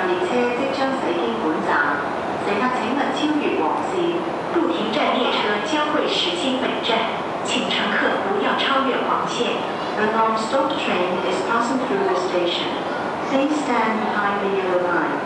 列車即將駛經本站，乘客請勿超越黃線。入停站列車將會駛經本站，請乘客不要超越黃線。A non-stop train is passing through the station. Please stand behind the yellow line.